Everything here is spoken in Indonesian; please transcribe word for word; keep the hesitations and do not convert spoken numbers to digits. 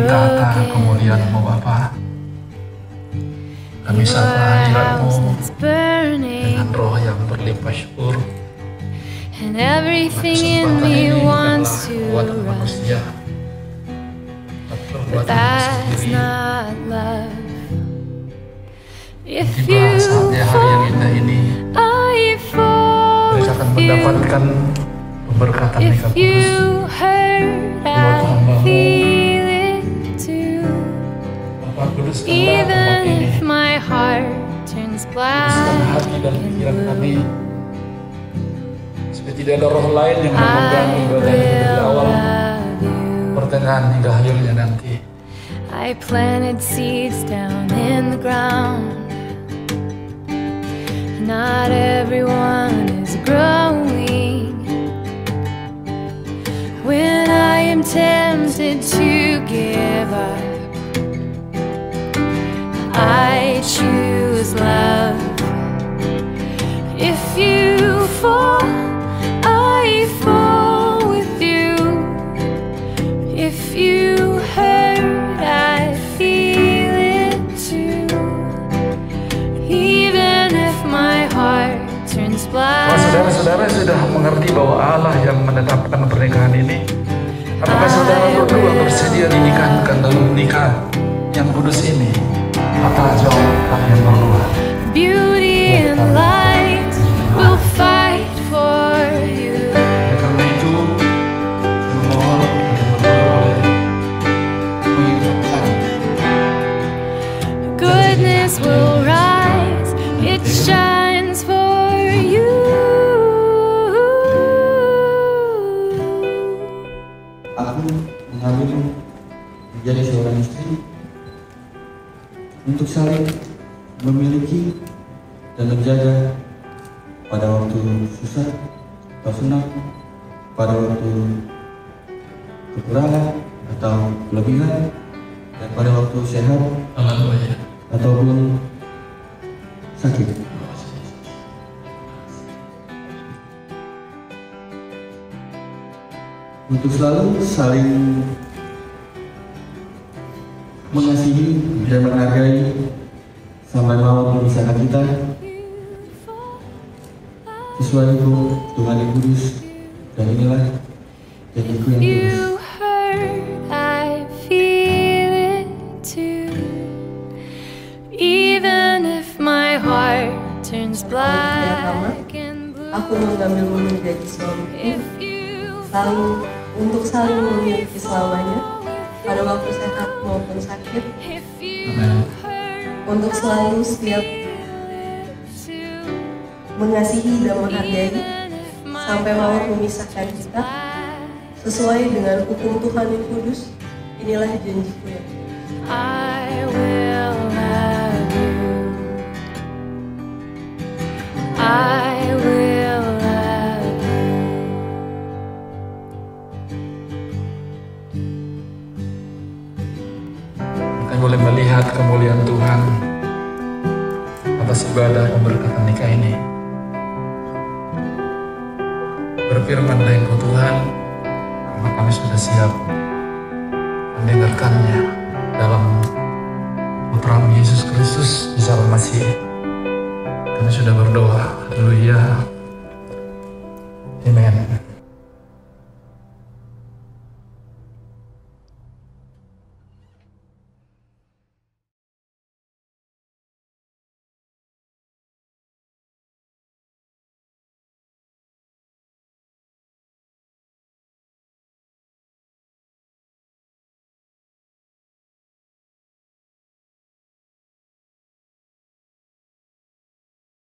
nikah kemuliaan-Mu Bapa. Kami sapa hadirat-Mu dengan roh yang berlimpah syukur. And everything in me wants to run, but that's not love. If you fall, I fall with you. Pemberkatan If nikah you kudus hurt, buat I hamba-Mu. feel it too. Bapa kuduskanlah tempat Even ini, if my heart turns black kuduskan hati dan and pikiran kami, blue, supaya tidak ada roh lain yang I memegang ibadah ini dari awal love you. pertengahan hingga akhirnya nanti. I planted seeds down in the ground. Not everyone is growing. When I am tempted to give up, I choose love. If you fall, I fall with you. If you hurt, I feel it too. Even if my heart turns black. Kalau saudara-saudara sudah mengerti bahwa Allah yang menetapkan pernikahan ini, apakah saudara berdua bersedia dinikahkan dalam nikah yang kudus ini? Maka jawab kalian berdua. Beauty and light will fight for you. Oleh karena itu, saya mohon kalian berdua boleh mengikrarkan. Goodness will rise, it shines for you. Aku mengambil menjadi seorang istri untuk saling memiliki dan menjaga pada waktu susah atau senang, pada waktu kekurangan atau kelebihan, dan pada waktu sehat ataupun sakit. Untuk selalu saling mengasihi dan menghargai sampai maut memisahkan kita, sesuai hukum Tuhan yang kudus, dan inilah janjiku yang kudus. You hurt, I feel it too. Even if my heart turns black and blue. Aku mengambilmu menjadi suamiku, If you saling untuk saling memiliki selamanya pada waktu sehat maupun sakit, if you hurt, untuk selalu setiap mengasihi dan menghargai sampai maut memisahkan kita, sesuai dengan hukum Tuhan yang kudus. Inilah janjiku yang kudus. I will love you. I will love you. Kita boleh melihat kemuliaan Tuhan atas ibadah pemberkatan nikah ini. Berfirmanlah Engkau Tuhan, karena kami sudah siap mendengarkannya dalam Putra-Mu Yesus Kristus di dalam Masih. Kami sudah berdoa. Haleluya. Amen.